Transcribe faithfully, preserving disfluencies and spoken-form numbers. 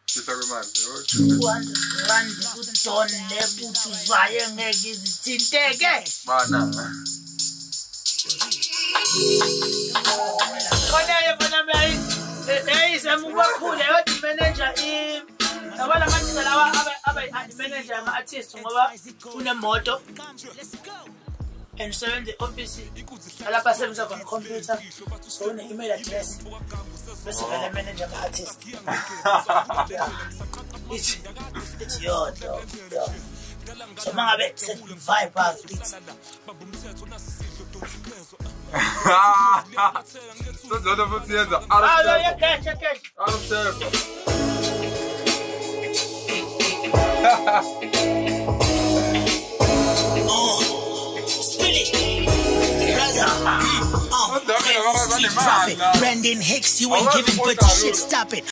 two hundred rand kudon nebuthu zayo ngeke izithinteke. Bana. Khona yena manje eh semubakhule yathi manager i abala manje lawa aba aba manager ama artist ngoba unemoto. And seven the office alapha sebenza khona computer so une email address bese vele manager ama artist. It's it's your dog. So mangabe set vibe out it. So the other foot here, the out of yeah, catch, catch. Out of circle. Oh, spill it. Brother. Brendan Hicks, you ain't giving but shit, stop it.